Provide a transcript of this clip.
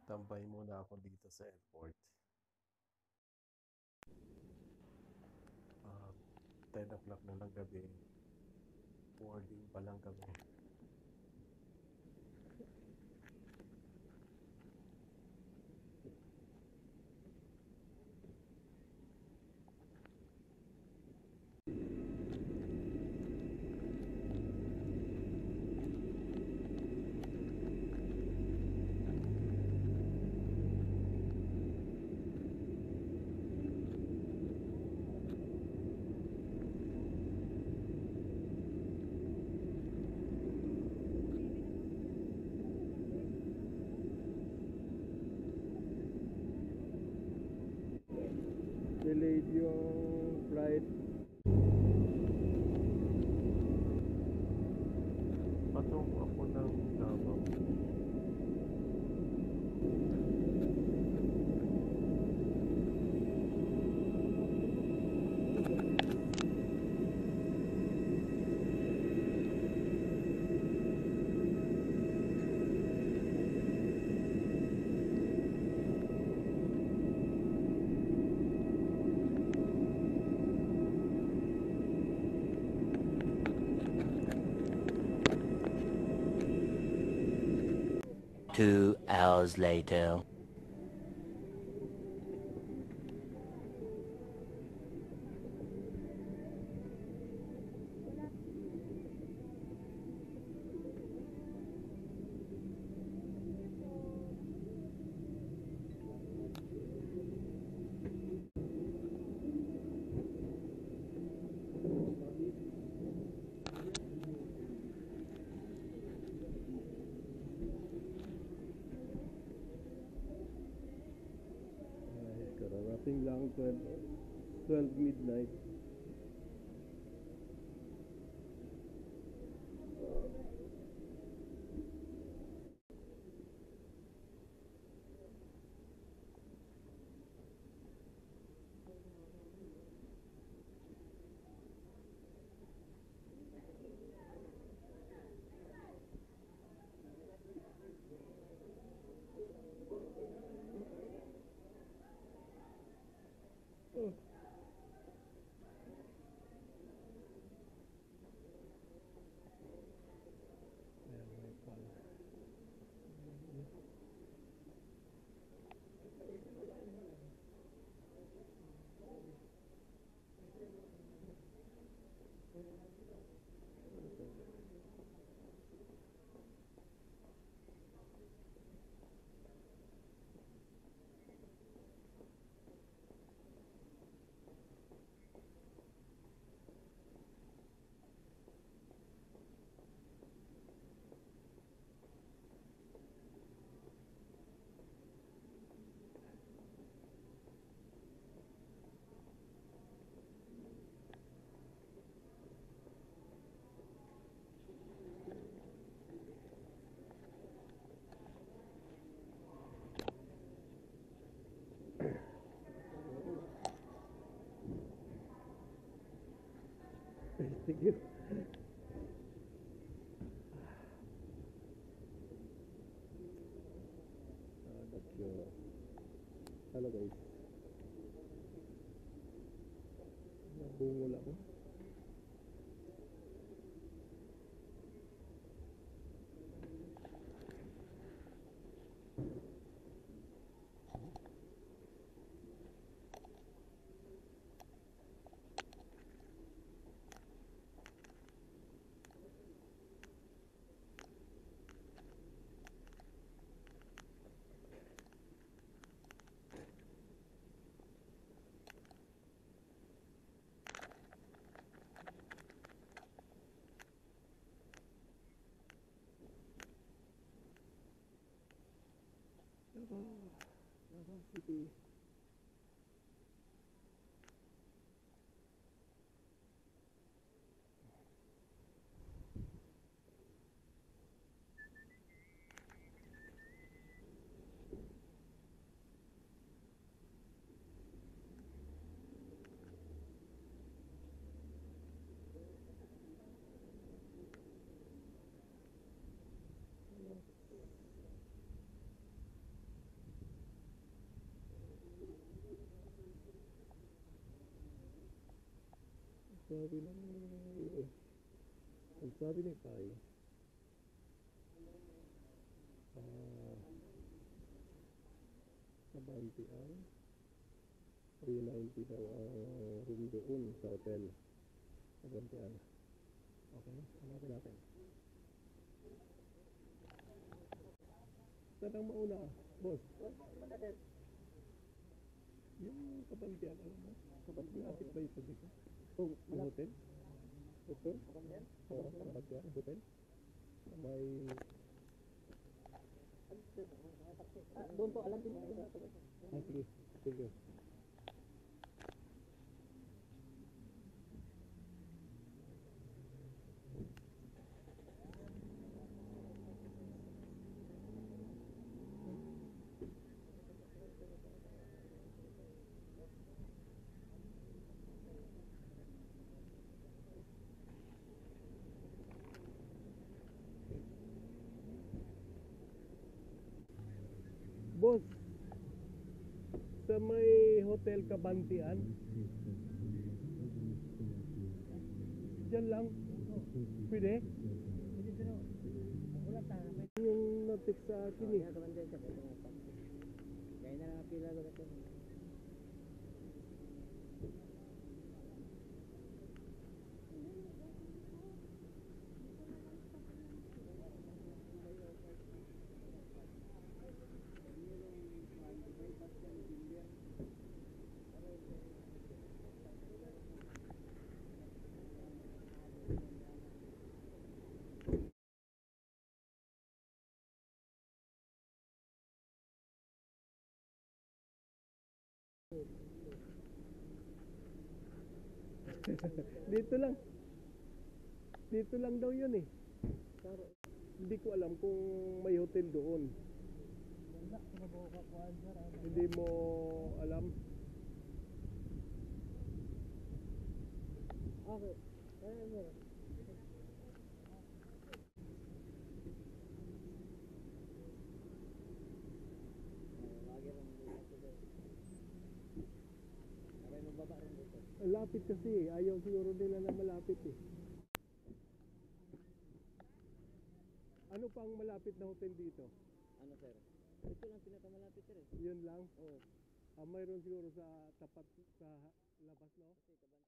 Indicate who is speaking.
Speaker 1: Tambay muna ako dito sa airport. 10 o'clock na ng gabi. Boarding pa lang kami. Delayed yung flight. Patungo ako ng Davao.
Speaker 2: Two hours later.
Speaker 1: Kararating lang 12 midnight. Thank you. That's your... Hello guys. Nabungol ako. Davao City. sabi ng ang sabi ni Pai, Kabantian 390 daw ang room doon sa hotel Kabantian. Okay, hanapin natin. Saan ang mauna, boss? Yung Kabantian, alam mo? Malapit ba ito dito? Yung hotel? Hotel? Oo, Kabantian, hotel? May...
Speaker 3: Doon po, alam din.
Speaker 1: sige, sige. Boss, sa may Hotel Kabantian, dyan lang, pwede? Yung notik sa akin eh.
Speaker 3: Kaya na pila ko natin.
Speaker 1: Dito lang. Dito lang daw yun eh. Hindi ko alam kung may hotel doon. Hindi mo alam.
Speaker 3: Okay.
Speaker 1: Lapit kasi eh. Ayaw siguro nila na malapit eh. Ano pang malapit na hotel dito?
Speaker 3: Ano sir? Ito lang pinakamalapit sir.
Speaker 1: Yun lang?
Speaker 3: Oo.
Speaker 1: Mayroon siguro sa tapat sa labas, no?